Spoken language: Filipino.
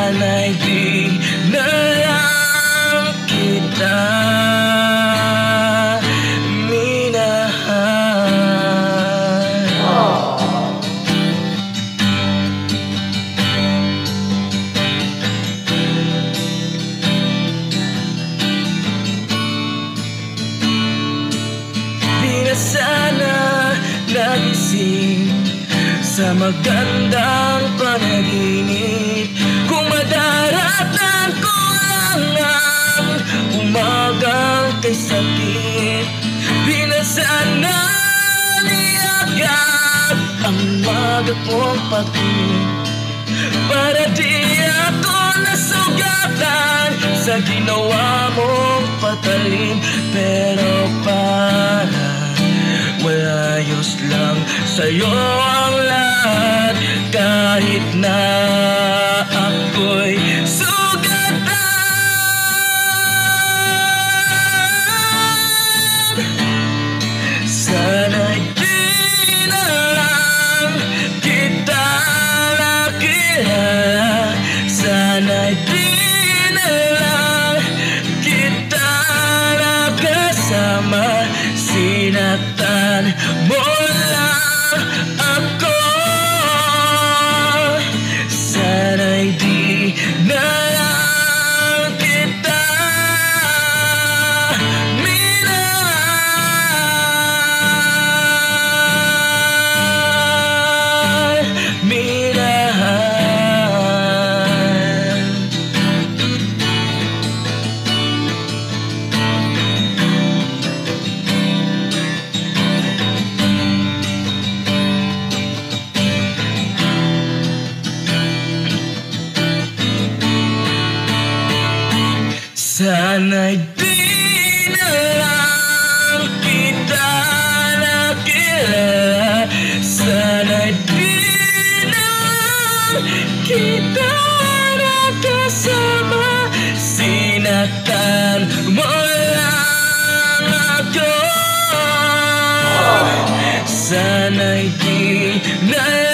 sana'y di na lang kita minahal. Di na sana nagising sa magandang panaginip, kung madaratan ko lang ang umagang kay sakit. Di na sana niagad ang umaga kong pag-ibig, para di ako nasugatan sa ginawa mong patalim. Pero para maayos lang sa'yo ang lahat, kahit na ako'y sugatan. Sana'y di na lang kita nakilala, sana'y di na lang kita nakasama. Sinaktan mo lang ako, sana'y di na lang kita minahal, minahal. Sana'y di na lang kita nakilala, sana'y di na lang kita nakasama. Sinaktan mo lang ako, sana'y di na